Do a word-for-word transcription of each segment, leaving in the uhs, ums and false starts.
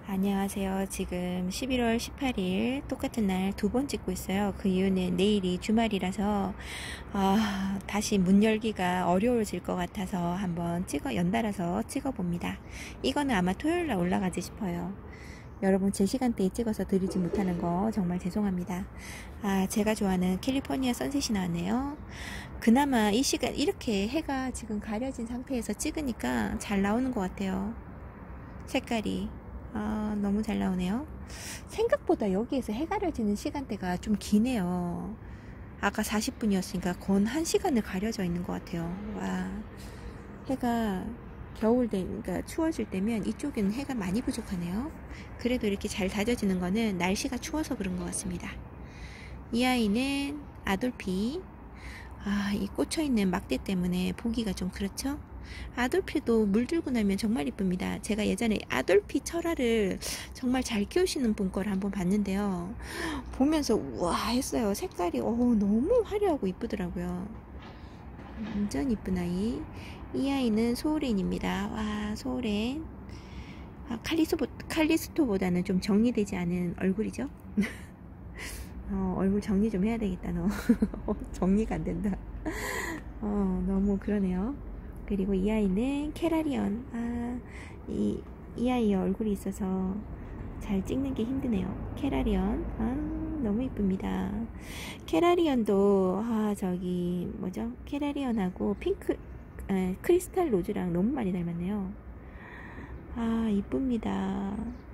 안녕하세요. 지금 십일월 십팔일 똑같은 날 두 번 찍고 있어요. 그 이유는 내일이 주말이라서 아, 다시 문 열기가 어려워질 것 같아서 한번 찍어 연달아서 찍어 봅니다. 이거는 아마 토요일날 올라가지 싶어요. 여러분 제 시간대에 찍어서 드리지 못하는 거 정말 죄송합니다. 아, 제가 좋아하는 캘리포니아 선셋이 나왔네요. 그나마 이 시간 이렇게 해가 지금 가려진 상태에서 찍으니까 잘 나오는 것 같아요. 색깔이 아, 너무 잘 나오네요. 생각보다 여기에서 해 가려지는 시간대가 좀 기네요. 아까 사십 분이었으니까 건 한 시간을 가려져 있는 것 같아요. 와, 해가 겨울 되, 그러니까 추워질 때면 이쪽에는 해가 많이 부족하네요. 그래도 이렇게 잘 다져지는 거는 날씨가 추워서 그런 것 같습니다. 이 아이는 아돌피. 아, 이 꽂혀있는 막대 때문에 보기가 좀 그렇죠? 아돌피도 물들고 나면 정말 이쁩니다. 제가 예전에 아돌피 철화를 정말 잘 키우시는 분 거를 한번 봤는데요. 보면서 우와 했어요. 색깔이 오, 너무 화려하고 이쁘더라고요. 완전 이쁜 아이. 이 아이는 소울렌입니다. 와, 소울렌. 아, 칼리스토, 칼리스토보다는 좀 정리되지 않은 얼굴이죠. 어, 얼굴 정리 좀 해야 되겠다 너. 정리가 안 된다. 어, 너무 그러네요. 그리고 이 아이는 캐라리언. 아, 이, 이 아이의 얼굴이 있어서 잘 찍는 게 힘드네요. 캐라리언. 아, 너무 이쁩니다. 캐라리언도, 아, 저기, 뭐죠? 캐라리언하고 핑크, 아, 크리스탈 로즈랑 너무 많이 닮았네요. 아, 이쁩니다.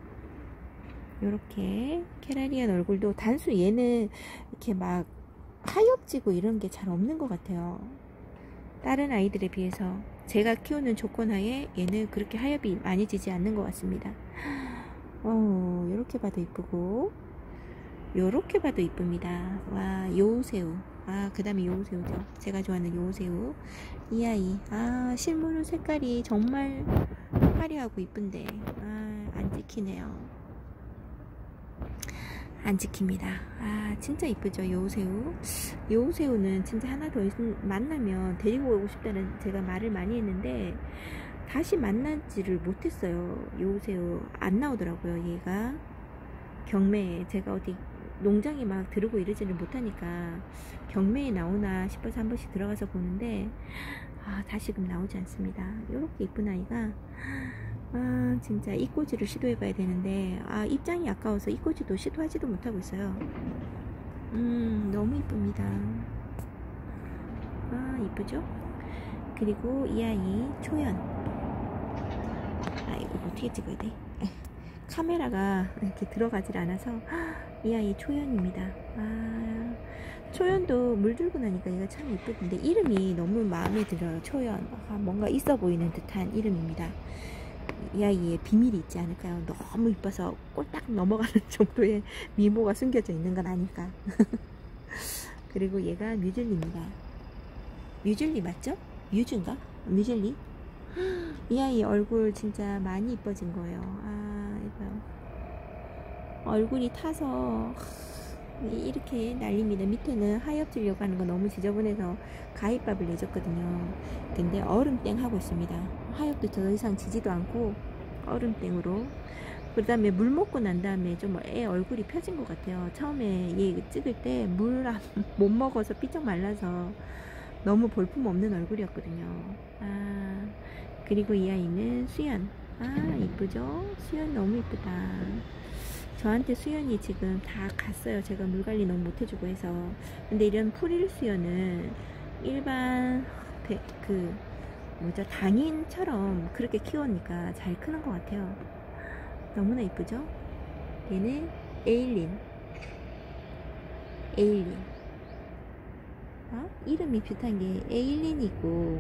요렇게. 캐라리언 얼굴도 단수 얘는 이렇게 막 하엽지고 이런 게 잘 없는 것 같아요. 다른 아이들에 비해서 제가 키우는 조건하에 얘는 그렇게 하엽이 많이 지지 않는 것 같습니다. 어, 요렇게 봐도 이쁘고 요렇게 봐도 이쁩니다. 와, 요새우. 아, 그 다음에 요새우죠. 제가 좋아하는 요새우. 이 아이. 아, 실물 색깔이 정말 화려하고 이쁜데 아, 안 찍히네요. 안 찍힙니다. 아, 진짜 이쁘죠. 요새우. 요새우는 진짜 하나 더 만나면 데리고 오고 싶다는 제가 말을 많이 했는데 다시 만나지를 못했어요. 요새우 안 나오더라고요. 얘가 경매에 제가 어디 농장에 막 들어오고 이러지를 못하니까 경매에 나오나 싶어서 한 번씩 들어가서 보는데 아, 다시금 나오지 않습니다. 이렇게 이쁜 아이가 아, 진짜 이꼬지를 시도해봐야 되는데 아, 입장이 아까워서 이꼬지도 시도하지도 못하고 있어요. 음, 너무 이쁩니다. 아, 이쁘죠? 그리고 이 아이 초연. 아, 이거 어떻게 찍어야 돼? 카메라가 이렇게 들어가질 않아서 이 아이 초연입니다. 아, 초연도 물들고 나니까 얘가 참 이쁘던데 이름이 너무 마음에 들어요. 초연. 아, 뭔가 있어 보이는 듯한 이름입니다. 이 아이의 비밀이 있지 않을까요? 너무 이뻐서 꼴딱 넘어가는 정도의 미모가 숨겨져 있는 건 아닐까. 그리고 얘가 뮤즐리입니다. 뮤즐리 맞죠? 뮤즈인가? 뮤즐리? 이 아이 얼굴 진짜 많이 이뻐진 거예요. 아, 이뻐요. 얼굴이 타서 이렇게 날립니다. 밑에는 하엽지려고 하는 거 너무 지저분해서 가위밥을 내줬거든요. 근데 얼음땡 하고 있습니다. 하엽도 더 이상 지지도 않고 얼음땡으로. 그 다음에 물 먹고 난 다음에 좀 애 얼굴이 펴진 것 같아요. 처음에 얘 찍을 때 물 못 먹어서 삐쩍 말라서 너무 볼품 없는 얼굴이었거든요. 아, 그리고 이 아이는 수연. 아, 이쁘죠? 수연 너무 이쁘다. 저한테 수연이 지금 다 갔어요. 제가 물관리 너무 못해주고 해서. 근데 이런 프릴 수연은 일반 배, 그 뭐죠, 당인처럼 그렇게 키우니까 잘 크는 것 같아요. 너무나 이쁘죠? 얘는 에일린. 에일린. 어? 이름이 비슷한 게 에일린이고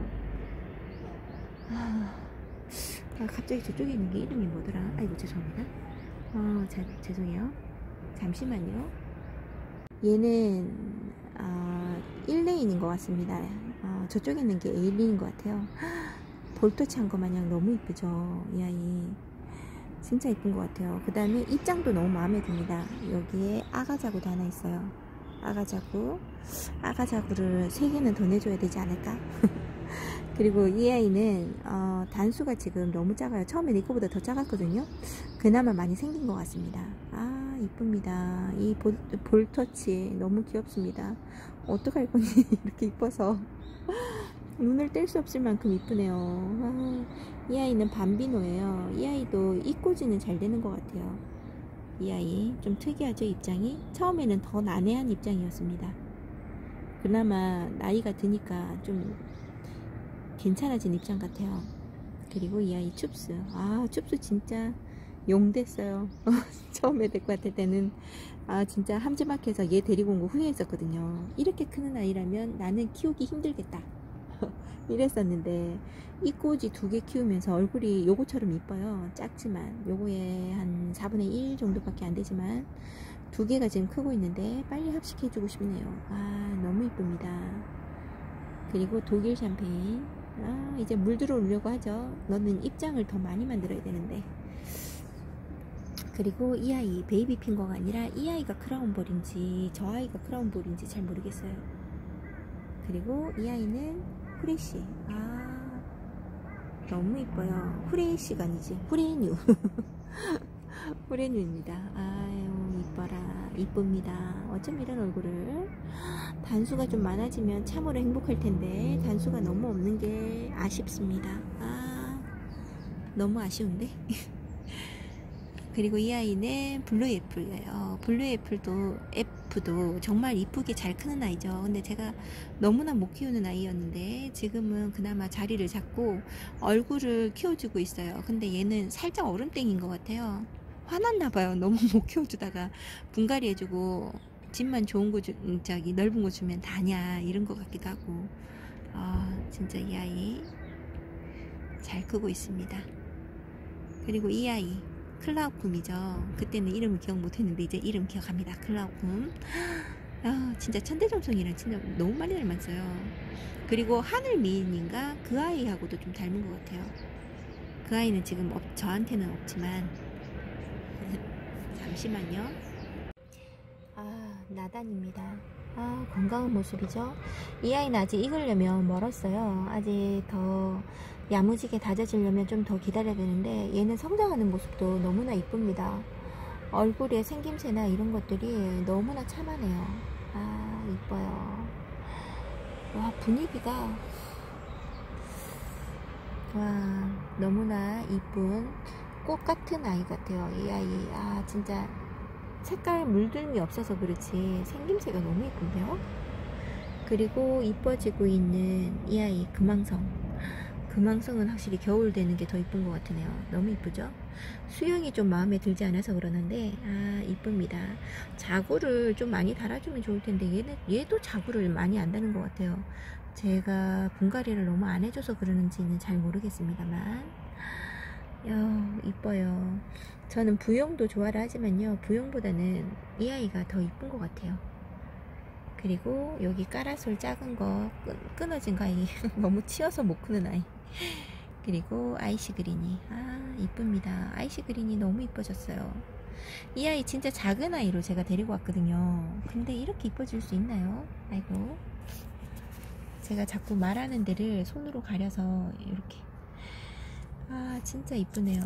아, 아, 갑자기 저쪽에 있는 게 이름이 뭐더라? 아이고 죄송합니다. 어, 자, 죄송해요. 잠시만요. 얘는 어, 일 레인인 것 같습니다. 어, 저쪽에 있는 게 에일린인 것 같아요. 볼터치한 거 마냥 너무 이쁘죠. 이 아이 진짜 이쁜 것 같아요. 그 다음에 입장도 너무 마음에 듭니다. 여기에 아가자구도 하나 있어요. 아가자구. 아가자구를 세 개는 더 내줘야 되지 않을까? 그리고 이 아이는 어, 단수가 지금 너무 작아요. 처음에 이거보다 더 작았거든요. 그나마 많이 생긴 것 같습니다. 아, 이쁩니다. 이 볼, 볼터치 너무 귀엽습니다. 어떡할 건지 이렇게 이뻐서 눈을 뗄 수 없을 만큼 이쁘네요. 아, 이 아이는 밤비노예요. 이 아이도 이꼬지는 잘 되는 것 같아요. 이 아이 좀 특이하죠, 입장이. 처음에는 더 난해한 입장이었습니다. 그나마 나이가 드니까 좀 괜찮아진 입장 같아요. 그리고 이 아이 춥스. 아, 춥스 진짜 용 됐어요. 처음에 데리고 왔을 때는 아, 진짜 함지막해서 얘 데리고 온 거 후회했었거든요. 이렇게 크는 아이라면 나는 키우기 힘들겠다 이랬었는데, 이 꼬지 두 개 키우면서 얼굴이 요거처럼 이뻐요. 작지만 요거에 한 사분의 일 정도밖에 안 되지만 두 개가 지금 크고 있는데 빨리 합식해 주고 싶네요. 아, 너무 이쁩니다. 그리고 독일 샴페인. 아, 이제 물 들어오려고 하죠. 너는 입장을 더 많이 만들어야 되는데. 그리고 이 아이 베이비 핑거가 아니라 이 아이가 크라운볼인지 저 아이가 크라운볼인지 잘 모르겠어요. 그리고 이 아이는 후레쉬. 아, 너무 이뻐요. 후레쉬가 아니지, 후레뉴. 후레뉴입니다. 아유, 이뻐라. 이쁩니다. 어쩜 이런 얼굴을. 단수가 좀 많아지면 참으로 행복할 텐데 단수가 너무 없는 게 아쉽습니다. 아, 너무 아쉬운데. 그리고 이 아이는 블루 애플이에요. 블루 애플도 F도 정말 이쁘게 잘 크는 아이죠. 근데 제가 너무나 못 키우는 아이였는데 지금은 그나마 자리를 잡고 얼굴을 키워주고 있어요. 근데 얘는 살짝 얼음땡인 것 같아요. 화났나봐요. 너무 못 키워주다가 분갈이 해주고 집만 좋은 거 주, 저기 넓은 거 주면 다냐 이런 것 같기도 하고. 아, 진짜 이 아이 잘 크고 있습니다. 그리고 이 아이 클라우쿰이죠. 그때는 이름을 기억 못했는데 이제 이름 기억합니다. 클라우쿰. 아, 진짜 천대점성이랑 진짜 너무 많이 닮았어요. 그리고 하늘미인인가 그 아이하고도 좀 닮은 것 같아요. 그 아이는 지금 없, 저한테는 없지만 잠시만요. 아, 나단입니다. 아, 건강한 모습이죠. 이 아이는 아직 익으려면 멀었어요. 아직 더 야무지게 다져지려면 좀 더 기다려야 되는데 얘는 성장하는 모습도 너무나 이쁩니다. 얼굴의 생김새나 이런 것들이 너무나 참하네요. 아, 이뻐요. 와, 분위기가 와, 너무나 이쁜 꽃 같은 아이 같아요. 이 아이. 아, 진짜 색깔 물들미 없어서 그렇지 생김새가 너무 이쁜데요. 그리고 이뻐지고 있는 이 아이 금황성. 금황성은 확실히 겨울 되는 게 더 이쁜 것 같으네요. 너무 이쁘죠? 수영이 좀 마음에 들지 않아서 그러는데 아, 이쁩니다. 자구를 좀 많이 달아주면 좋을 텐데 얘는, 얘도 자구를 많이 안 다는 것 같아요. 제가 분갈이를 너무 안 해줘서 그러는지는 잘 모르겠습니다만 야, 이뻐요. 저는 부용도 좋아라 하지만요, 부용보다는 이 아이가 더 이쁜 것 같아요. 그리고 여기 까라솔 작은 거 끊, 끊어진 거 아이 너무 치여서 못 크는 아이. 그리고 아이시 그린이 아, 이쁩니다. 아이시 그린이 너무 이뻐졌어요. 이 아이 진짜 작은 아이로 제가 데리고 왔거든요. 근데 이렇게 이뻐질 수 있나요? 아이고, 제가 자꾸 말하는 데를 손으로 가려서 이렇게. 아, 진짜 이쁘네요.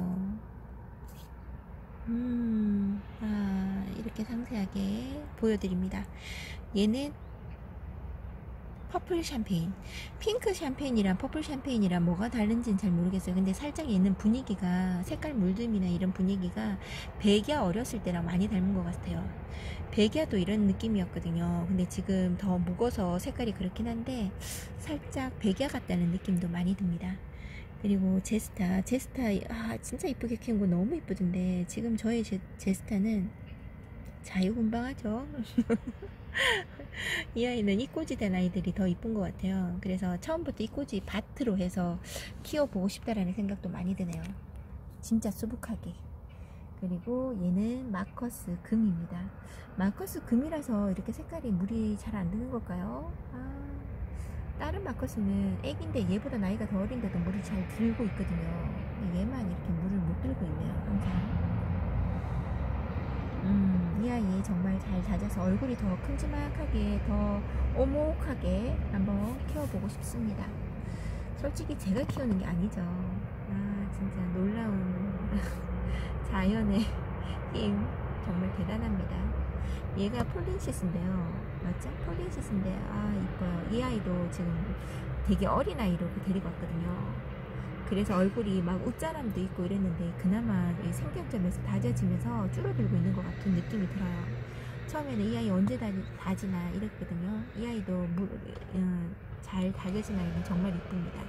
음, 아, 이렇게 상세하게 보여드립니다. 얘는 퍼플 샴페인. 핑크 샴페인이랑 퍼플 샴페인이랑 뭐가 다른지는 잘 모르겠어요. 근데 살짝 얘는 분위기가, 색깔 물듦이나 이런 분위기가 백야 어렸을 때랑 많이 닮은 것 같아요. 백야도 이런 느낌이었거든요. 근데 지금 더 묵어서 색깔이 그렇긴 한데 살짝 백야 같다는 느낌도 많이 듭니다. 그리고 제스타. 제스타, 아, 진짜 이쁘게 키운 거 너무 이쁘던데 지금 저의 제, 제스타는 자유분방하죠. 이 아이는 이꼬지 된 아이들이 더 이쁜 것 같아요. 그래서 처음부터 이꼬지 밭으로 해서 키워보고 싶다라는 생각도 많이 드네요. 진짜 수북하게. 그리고 얘는 마커스 금입니다. 마커스 금이라서 이렇게 색깔이 물이 잘 안 드는 걸까요? 아, 다른 마커스는 애기인데 얘보다 나이가 더 어린데도 물이 잘 들고 있거든요. 근데 얘만 이렇게 물을 못 들고 있네요, 항상. 음, 이 아이 정말 잘 다져서 얼굴이 더 큼지막하게, 더 오목하게 한번 키워보고 싶습니다. 솔직히 제가 키우는 게 아니죠. 아 진짜 놀라운 자연의 힘 정말 대단합니다. 얘가 폴린시스인데요. 맞죠? 폴린시스인데 아 이뻐요. 이 아이도 지금 되게 어린 아이로 데리고 왔거든요. 그래서 얼굴이 막 웃자람도 있고 이랬는데 그나마 이 생장점에서 다져지면서 줄어들고 있는 것 같은 느낌이 들어요. 처음에는 이 아이 언제 다지, 다지나 이랬거든요. 이 아이도 물, 음, 잘 다져진 아이는 정말 이쁩니다.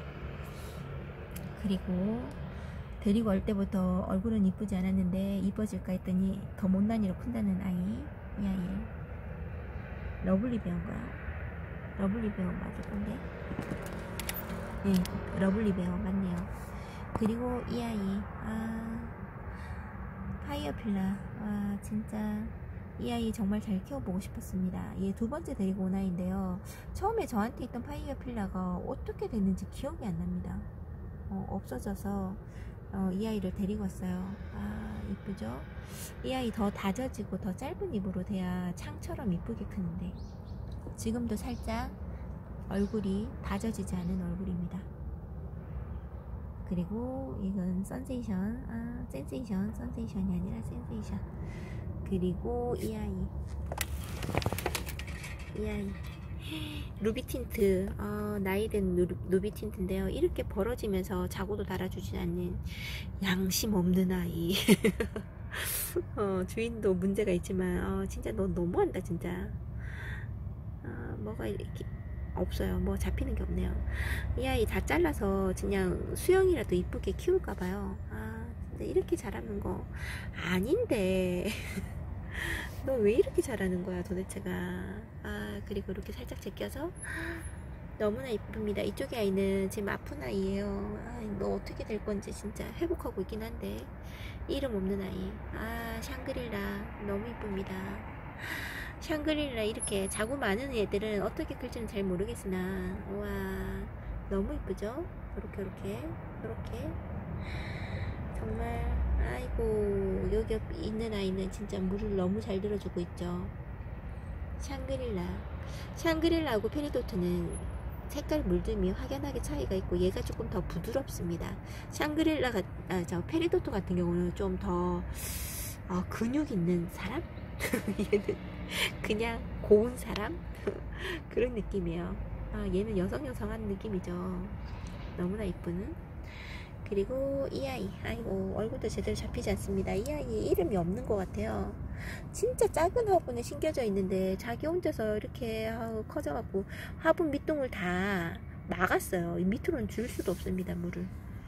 그리고 데리고 올 때부터 얼굴은 이쁘지 않았는데 이뻐질까 했더니 더 못난이로 큰다는 아이. 이 아이 러블리 배우인가요? 러블리 배우 맞을 건데. 네, 러블리 배우 맞네요. 그리고 이 아이 아 파이어필라 와 진짜 이 아이 정말 잘 키워보고 싶었습니다. 얘 두 번째 데리고 온 아이인데요. 처음에 저한테 있던 파이어필라가 어떻게 됐는지 기억이 안 납니다. 어, 없어져서 어, 이 아이를 데리고 왔어요. 아 이쁘죠? 이 아이 더 다져지고 더 짧은 입으로 돼야 창처럼 이쁘게 크는데 지금도 살짝 얼굴이 다져지지 않은 얼굴입니다. 그리고 이건 센세이션 아 센세이션 센세이션이 아니라 센세이션. 그리고 이 아이 이 아이 루비 틴트 어, 나이든 루, 루비 틴트인데요. 이렇게 벌어지면서 자고도 달아주지 않는 양심 없는 아이. 어, 주인도 문제가 있지만 어, 진짜 너 너무한다 진짜. 어, 뭐가 이렇게 없어요. 뭐 잡히는 게 없네요. 이 아이 다 잘라서 그냥 수영이라도 이쁘게 키울까봐요. 아 근데 이렇게 자라는 거 아닌데. 너 왜 이렇게 잘하는 거야 도대체가. 아 그리고 이렇게 살짝 제껴서 너무나 이쁩니다. 이쪽의 아이는 지금 아픈 아이예요. 아, 너 어떻게 될 건지 진짜 회복하고 있긴 한데 이름 없는 아이. 아 샹그릴라 너무 이쁩니다. 샹그릴라 이렇게 자고 많은 애들은 어떻게 클지는 잘 모르겠으나 와 너무 이쁘죠? 이렇게 이렇게 이렇게 정말 아이고 여기 옆 있는 아이는 진짜 물을 너무 잘 들어주고 있죠. 샹그릴라 샹그릴라하고 페리도트는 색깔 물듦이 확연하게 차이가 있고 얘가 조금 더 부드럽습니다. 샹그릴라가 아, 저 페리도트 같은 경우는 좀 더 어, 근육 있는 사람? 얘는 그냥 고운 사람? 그런 느낌이에요. 아, 얘는 여성여성한 느낌이죠. 너무나 이쁘는. 그리고 이 아이 아이고 얼굴도 제대로 잡히지 않습니다. 이 아이 이름이 없는 것 같아요. 진짜 작은 화분에 심겨져 있는데 자기 혼자서 이렇게 아우, 커져갖고 화분 밑동을 다 막았어요. 밑으로는 줄 수도 없습니다. 물을.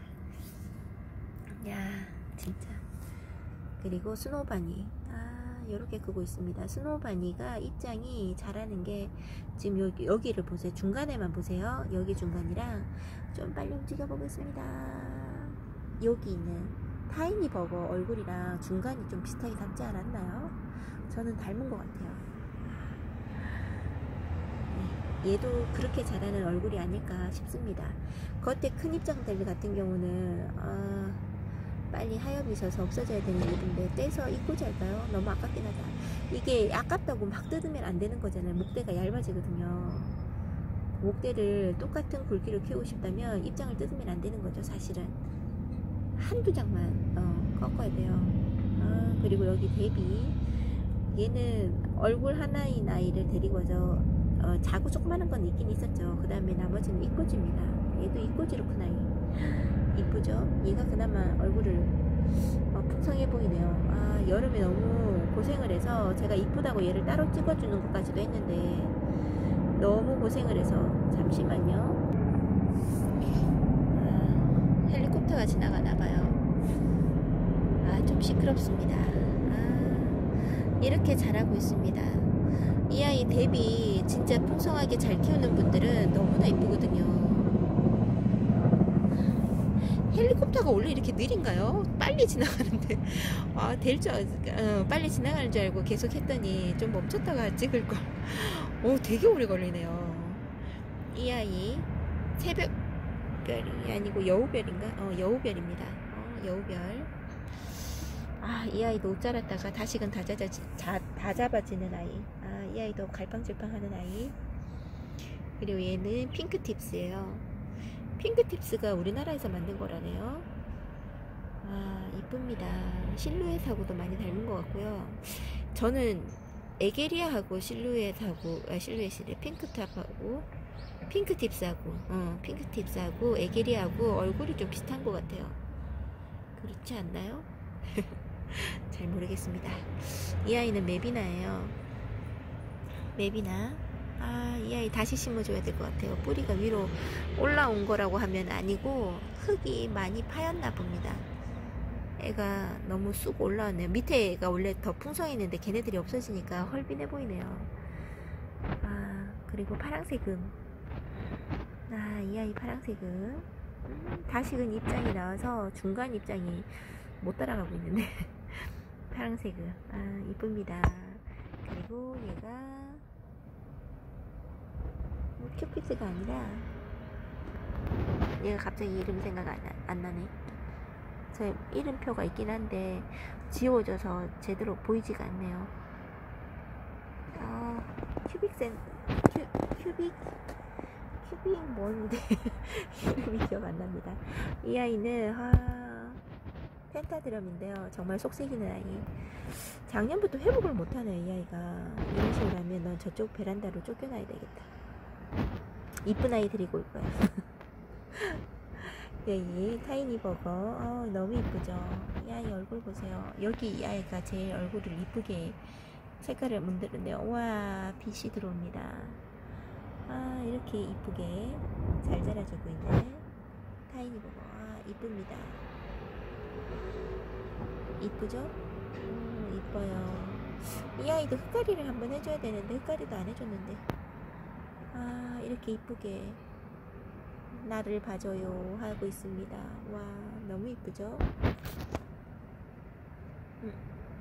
야 진짜. 그리고 스노우바니 아 요렇게 크고 있습니다. 스노우바니가 입장이 자라는 게 지금 여기, 여기를 보세요. 중간에만 보세요. 여기 중간이랑 좀 빨리 움직여 보겠습니다. 여기 있는 타이니 버거 얼굴이랑 중간이 좀 비슷하게 닮지 않았나요? 저는 닮은 것 같아요. 네, 얘도 그렇게 자라는 얼굴이 아닐까 싶습니다. 겉에 큰 입장들 같은 경우는 아, 빨리 하엽이 있어서 없어져야 되는 일인데 떼서 입고 잘까요? 너무 아깝긴 하다. 이게 아깝다고 막 뜯으면 안 되는 거잖아요. 목대가 얇아지거든요. 목대를 똑같은 굵기로 키우고 싶다면 입장을 뜯으면 안 되는 거죠. 사실은 한두 장만 어, 꺾어야 돼요. 아, 그리고 여기 데뷔 얘는 얼굴 하나인 아이를 데리고 와서 어, 자고 조그마한 건 있긴 있었죠. 그 다음에 나머지는 이꼬지입니다. 얘도 이꼬지로 큰 아이 이쁘죠? 얘가 그나마 얼굴을 어, 풍성해 보이네요. 아 여름에 너무 고생을 해서 제가 이쁘다고 얘를 따로 찍어주는 것까지도 했는데 너무 고생을 해서 잠시만요. 아, 헬리콥터가 지나가나봐요. 아 좀 시끄럽습니다. 아, 이렇게 자라고 있습니다. 이 아이 대비 진짜 풍성하게 잘 키우는 분들은 너무나 이쁘거든요. 헬리콥터가 원래 이렇게 느린가요? 빨리 지나가는데 아, 될 줄, 어, 빨리 지나가는 줄 알고 계속 했더니 좀 멈췄다가 찍을걸. 오, 되게 오래 걸리네요. 이 아이 새벽별이 아니고 여우별인가? 어, 여우별입니다. 어, 여우별. 아, 이 아이도 옷 자랐다가 다시금 다, 잡아, 자, 다 잡아지는 아이. 아, 이 아이도 갈팡질팡 하는 아이. 그리고 얘는 핑크팁스예요. 핑크팁스가 우리나라에서 만든 거라네요. 아, 이쁩니다. 실루엣하고도 많이 닮은 것 같고요. 저는 에게리아하고 실루엣하고, 아, 실루엣이래. 핑크탑하고, 핑크팁스하고, 어, 핑크팁스하고, 에게리아하고 얼굴이 좀 비슷한 것 같아요. 그렇지 않나요? 잘 모르겠습니다. 이 아이는 메비나예요. 메비나. 아, 이 아이 다시 심어줘야 될 것 같아요. 뿌리가 위로 올라온 거라고 하면 아니고 흙이 많이 파였나 봅니다. 애가 너무 쑥 올라왔네요. 밑에 애가 원래 더 풍성했는데 걔네들이 없어지니까 헐빈해 보이네요. 아, 그리고 파랑색은, 아, 이 아이 파랑색은 음, 다시금 입장이 나와서 중간 입장이 못 따라가고 있는데 파랑색은, 아, 이쁩니다. 그리고 얘가 큐피스가 아니라 얘가 갑자기 이름 생각 안, 안 나네. 제 이름표가 있긴 한데 지워져서 제대로 보이지가 않네요. 아, 큐빅센 큐, 큐빅 큐빅 뭔데 이름이 기억 안 납니다. 이 아이는 아, 펜타드럼인데요. 정말 속색이는 아이. 작년부터 회복을 못하네. 이 아이가 이런 식으로 하면 넌 저쪽 베란다로 쫓겨나야 되겠다. 이쁜 아이 데리고 올 거야. 여기 타이니버거, 어, 너무 이쁘죠. 이 아이 얼굴 보세요. 여기 이 아이가 제일 얼굴을 이쁘게 색깔을 만드는데요. 와, 빛이 들어옵니다. 아, 이렇게 이쁘게 잘 자라주고 있는 타이니버거. 아, 이쁩니다. 이쁘죠? 음, 이뻐요. 이 아이도 흙가리를 한번 해줘야 되는데 흙가리도 안 해줬는데, 아, 이렇게 이쁘게 나를 봐줘요 하고 있습니다. 와, 너무 이쁘죠? 음.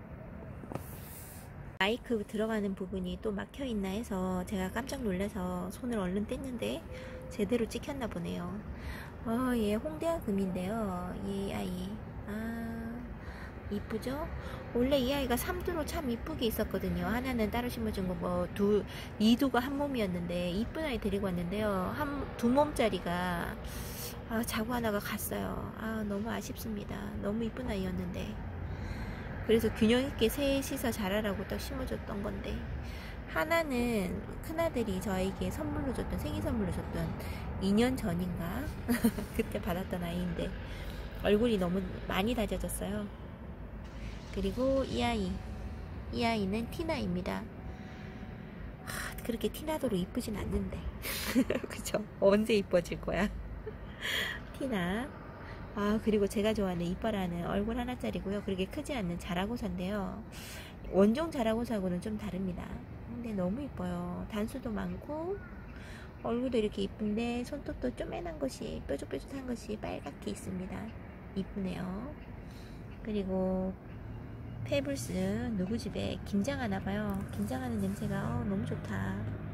마이크 들어가는 부분이 또 막혀있나 해서 제가 깜짝 놀라서 손을 얼른 뗐는데 제대로 찍혔나 보네요. 어, 얘 홍대한 금인데요. 이 아이, 아, 이쁘죠? 원래 이 아이가 삼두로 참 이쁘게 있었거든요. 하나는 따로 심어준 거, 뭐, 두, 이두가 한 몸이었는데, 이쁜 아이 데리고 왔는데요. 한, 두 몸짜리가, 아, 자구 하나가 갔어요. 아, 너무 아쉽습니다. 너무 이쁜 아이였는데. 그래서 균형 있게 셋이서 자라라고 딱 심어줬던 건데, 하나는 큰아들이 저에게 선물로 줬던, 생일 선물로 줬던 이 년 전인가? 그때 받았던 아이인데, 얼굴이 너무 많이 다져졌어요. 그리고 이 아이, 이 아이는 티나입니다. 하, 그렇게 티나도록 이쁘진 않는데 그쵸? 언제 이뻐질 거야? 티나. 아, 그리고 제가 좋아하는 이뻐라는 얼굴 하나짜리고요. 그렇게 크지 않는 자라고사인데요. 원종 자라고사하고는 좀 다릅니다. 근데 너무 이뻐요. 단수도 많고 얼굴도 이렇게 이쁜데 손톱도 쪼매난 것이, 뾰족뾰족한 것이 빨갛게 있습니다. 이쁘네요. 그리고 페이블스 누구 집에 김장하나봐요. 김장하는 냄새가 어, 너무 좋다.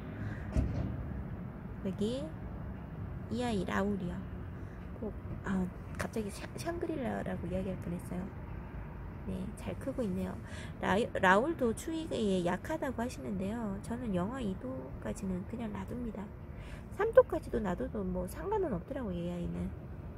여기 이 아이 라울이요. 꼭 아, 갑자기 샹그릴라라고 이야기할 뻔했어요. 네, 잘 크고 있네요. 라, 라울도 추위에 약하다고 하시는데요. 저는 영하 이 도까지는 그냥 놔둡니다. 삼 도까지도 놔둬도 뭐 상관은 없더라고요, 이 아이는.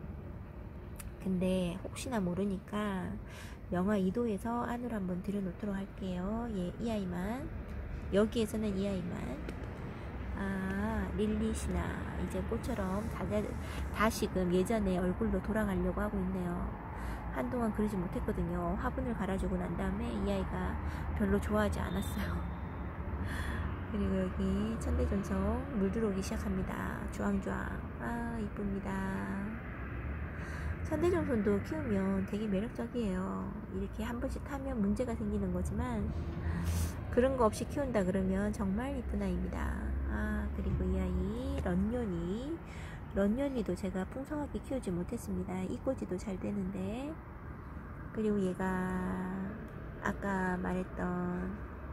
근데 혹시나 모르니까 영하 이 도에서 안으로 한번 들여놓도록 할게요. 예, 이 아이만. 여기에서는 이 아이만. 아, 릴리시나. 이제 꽃처럼 다시, 다시금 예전에 얼굴로 돌아가려고 하고 있네요. 한동안 그러지 못했거든요. 화분을 갈아주고 난 다음에 이 아이가 별로 좋아하지 않았어요. 그리고 여기 천대전성 물 들어오기 시작합니다. 주황주황. 아, 이쁩니다. 천대종손도 키우면 되게 매력적이에요. 이렇게 한 번씩 타면 문제가 생기는 거지만 그런 거 없이 키운다 그러면 정말 이쁜 아이입니다. 아, 그리고 이 아이 런년이 런년이도 제가 풍성하게 키우지 못했습니다. 이꼬지도 잘 되는데. 그리고 얘가 아까 말했던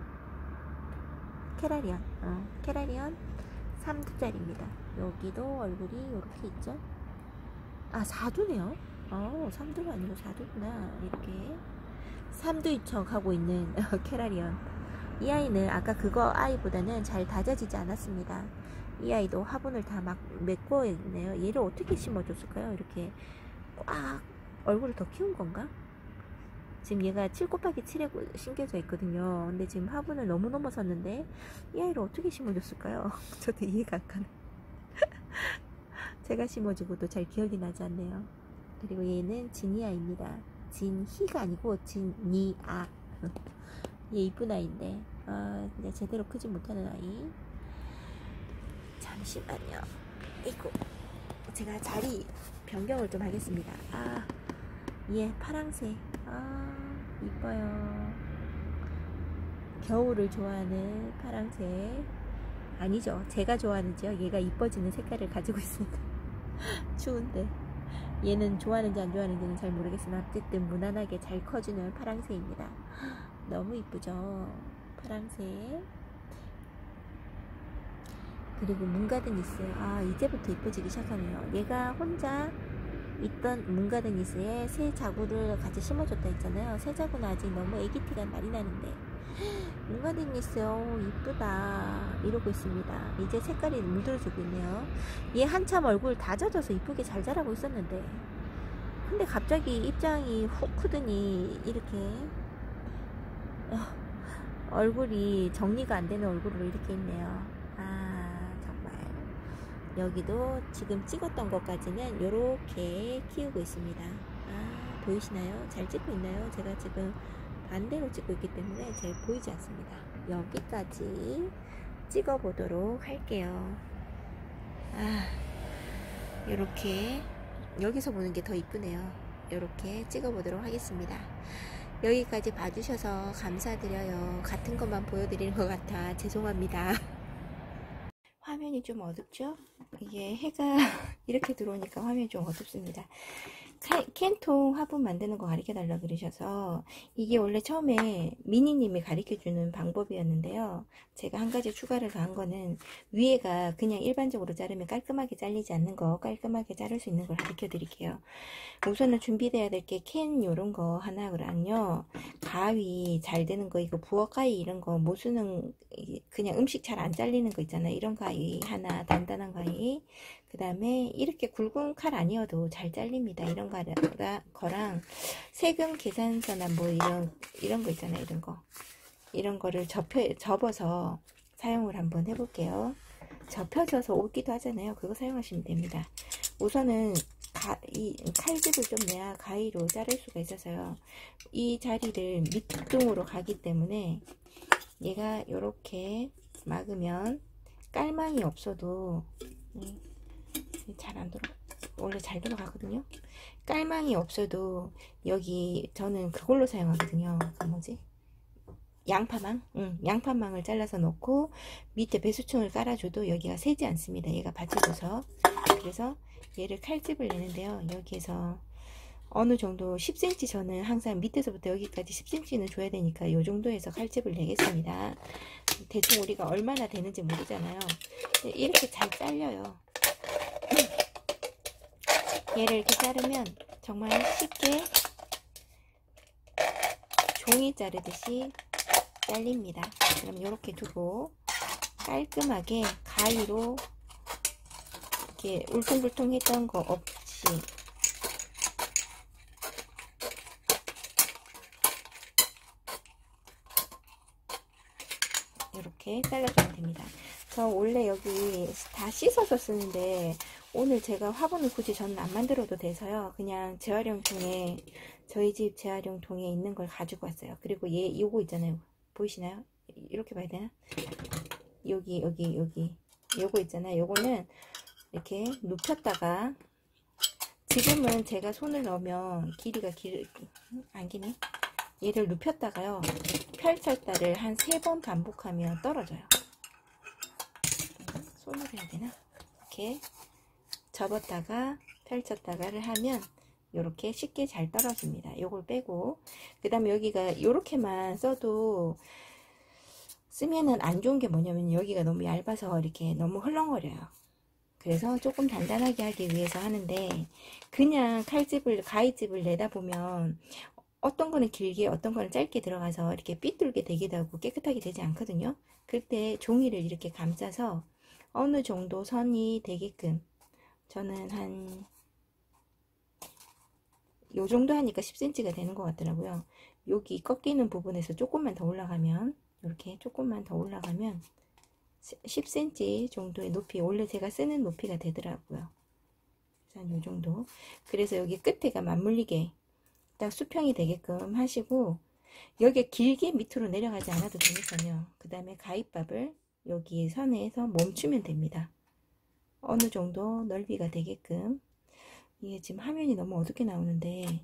캐라리언, 어, 캐라리언 삼 두짜리입니다. 여기도 얼굴이 이렇게 있죠. 아, 사 두네요. 어, 삼 두가 아니고 사 두구나. 이렇게 삼 두 입청하고 있는 캐라리언. 이 아이는 아까 그거 아이보다는 잘 다져지지 않았습니다. 이 아이도 화분을 다 막 메꿔 있네요. 얘를 어떻게 심어줬을까요? 이렇게 꽉 얼굴을 더 키운 건가? 지금 얘가 칠 곱하기 칠에 심겨져 있거든요. 근데 지금 화분을 너무 넘어섰는데 이 아이를 어떻게 심어줬을까요? 저도 이해가 안 가네. 제가 심어주고도 잘 기억이 나지 않네요. 그리고 얘는 지니아입니다. 진희가 아니고 진니아. 얘 이쁜 아이인데 아, 근데 제대로 크지 못하는 아이. 잠시만요. 이거 제가 자리 변경을 좀 하겠습니다. 아, 얘 파랑새. 아, 이뻐요. 겨울을 좋아하는 파랑새. 아니죠, 제가 좋아하는지요. 얘가 이뻐지는 색깔을 가지고 있습니다. 추운데 얘는 좋아하는지 안 좋아하는지는 잘 모르겠으나 어쨌든 무난하게 잘 커주는 파랑새입니다. 너무 이쁘죠, 파랑새. 그리고 문가드니스. 아, 이제부터 이뻐지기 시작하네요. 얘가 혼자 있던 문가드니스에 새 자구를 같이 심어줬다 했잖아요. 새 자구는 아직 너무 애기티가 많이 나는데 문가드니스 어 이쁘다 이러고 있습니다. 이제 색깔이 물들어지고 있네요. 얘 한참 얼굴 다 젖어서 이쁘게 잘 자라고 있었는데 근데 갑자기 입장이 훅 크더니 이렇게 어, 얼굴이 정리가 안 되는 얼굴로 이렇게 있네요. 아, 정말 여기도 지금 찍었던 것까지는 이렇게 키우고 있습니다. 아, 보이시나요? 잘 찍고 있나요? 제가 지금 반대로 찍고 있기 때문에 잘 보이지 않습니다. 여기까지 찍어 보도록 할게요. 아, 이렇게 여기서 보는 게 더 이쁘네요. 이렇게 찍어 보도록 하겠습니다. 여기까지 봐주셔서 감사드려요. 같은 것만 보여드리는 것 같아 죄송합니다. 화면이 좀 어둡죠? 이게 해가 이렇게 들어오니까 화면이 좀 어둡습니다. 캔통 화분 만드는 거 가르쳐 달라 그러셔서 이게 원래 처음에 미니님이 가르쳐 주는 방법이었는데요. 제가 한 가지 추가를 한 거는 위에가 그냥 일반적으로 자르면 깔끔하게 잘리지 않는 거 깔끔하게 자를 수 있는 걸 가르쳐 드릴게요. 우선은 준비돼야 될 게 캔 요런 거 하나랑요, 가위 잘 되는 거, 이거 부엌 가위 이런 거 못 쓰는 그냥 음식 잘 안 잘리는 거 있잖아요. 이런 가위 하나, 단단한 가위. 그 다음에 이렇게 굵은 칼 아니어도 잘 잘립니다. 이런 거랑 세금 계산서나 뭐 이런 이런 거 있잖아요. 이런 거 이런 거를 접혀 접어서 사용을 한번 해볼게요. 접혀져서 오기도 하잖아요. 그거 사용하시면 됩니다. 우선은 가, 이 칼집을 좀 내야 가위로 자를 수가 있어서요. 이 자리를 밑둥으로 가기 때문에 얘가 이렇게 막으면 깔망이 없어도 잘 안 들어. 원래 잘 들어가거든요. 깔망이 없어도 여기 저는 그걸로 사용하거든요. 그 뭐지? 양파망? 응, 양파망을 잘라서 넣고 밑에 배수층을 깔아줘도 여기가 새지 않습니다. 얘가 받쳐줘서. 그래서 얘를 칼집을 내는데요. 여기에서 어느 정도 십 센티미터 저는 항상 밑에서부터 여기까지 십 센티미터는 줘야 되니까 이 정도에서 칼집을 내겠습니다. 대충 우리가 얼마나 되는지 모르잖아요. 이렇게 잘 잘려요. 얘를 이렇게 자르면 정말 쉽게 종이 자르듯이 잘립니다. 그럼 이렇게 두고 깔끔하게 가위로 이렇게 울퉁불퉁 했던 거 없이 이렇게 잘라주면 됩니다. 저 원래 여기 다 씻어서 쓰는데 오늘 제가 화분을 굳이 저는 안 만들어도 돼서요. 그냥 재활용통에 저희 집 재활용통에 있는 걸 가지고 왔어요. 그리고 얘 요거 있잖아요. 보이시나요? 이렇게 봐야 되나? 여기 여기 여기 요거 있잖아요. 요거는 이렇게 눕혔다가 지금은 제가 손을 넣으면 길이가 길, 안 기네. 얘를 눕혔다가요. 펼쳤다를 한 세 번 반복하면 떨어져요. 손으로 해야 되나? 이렇게 접었다가 펼쳤다가를 하면 이렇게 쉽게 잘 떨어집니다. 요걸 빼고 그 다음에 여기가 이렇게만 써도 쓰면은 안 좋은 게 뭐냐면 여기가 너무 얇아서 이렇게 너무 흘렁거려요. 그래서 조금 단단하게 하기 위해서 하는데 그냥 칼집을 가위집을 내다 보면 어떤 거는 길게 어떤 거는 짧게 들어가서 이렇게 삐뚤게 되기도 하고 깨끗하게 되지 않거든요. 그때 종이를 이렇게 감싸서 어느 정도 선이 되게끔 저는 한 요 정도 하니까 십 센티미터가 되는 것 같더라고요. 여기 꺾이는 부분에서 조금만 더 올라가면, 이렇게 조금만 더 올라가면 십 센티미터 정도의 높이, 원래 제가 쓰는 높이가 되더라고요. 한 요 정도. 그래서 여기 끝에가 맞물리게 딱 수평이 되게끔 하시고, 여기 길게 밑으로 내려가지 않아도 되니까요. 그 다음에 가위밥을 여기 선에서 멈추면 됩니다. 어느 정도 넓이가 되게끔. 이게 지금 화면이 너무 어둡게 나오는데,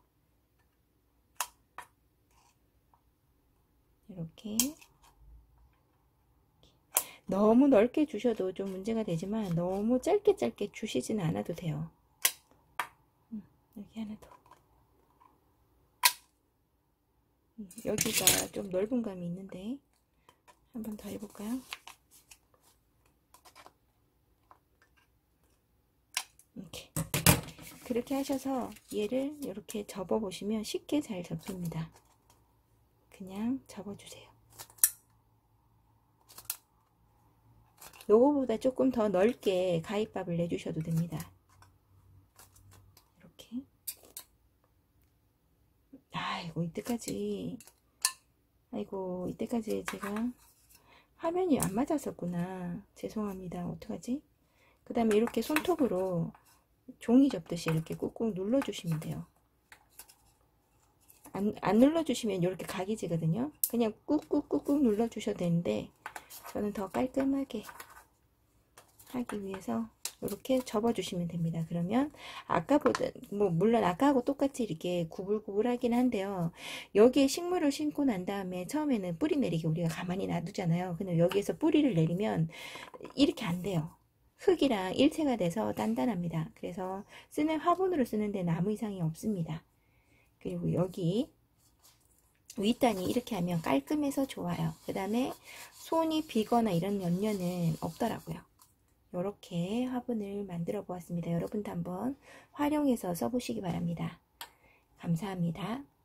이렇게 너무 넓게 주셔도 좀 문제가 되지만 너무 짧게 짧게 주시지는 않아도 돼요. 여기 하나 더. 여기가 좀 넓은 감이 있는데 한 번 더 해볼까요? 이렇게 그렇게 하셔서 얘를 이렇게 접어 보시면 쉽게 잘 접힙니다. 그냥 접어주세요. 요거보다 조금 더 넓게 가위밥을 내주셔도 됩니다. 이렇게. 아이고, 이때까지 아이고 이때까지 제가 화면이 안 맞았었구나. 죄송합니다. 어떡하지? 그 다음에 이렇게 손톱으로 종이 접듯이 이렇게 꾹꾹 눌러주시면 돼요. 안, 안 눌러주시면 이렇게 각이 지거든요. 그냥 꾹꾹꾹꾹 눌러주셔도 되는데 저는 더 깔끔하게 하기 위해서 이렇게 접어주시면 됩니다. 그러면 아까보다 뭐 물론 아까하고 똑같이 이렇게 구불구불하긴 한데요. 여기에 식물을 심고 난 다음에 처음에는 뿌리 내리기 우리가 가만히 놔두잖아요. 근데 여기에서 뿌리를 내리면 이렇게 안 돼요. 흙이랑 일체가 돼서 단단합니다. 그래서 쓰는 화분으로 쓰는 데는 아무 이상이 없습니다. 그리고 여기 윗단이 이렇게 하면 깔끔해서 좋아요. 그 다음에 손이 비거나 이런 연료는 없더라고요. 이렇게 화분을 만들어 보았습니다. 여러분도 한번 활용해서 써보시기 바랍니다. 감사합니다.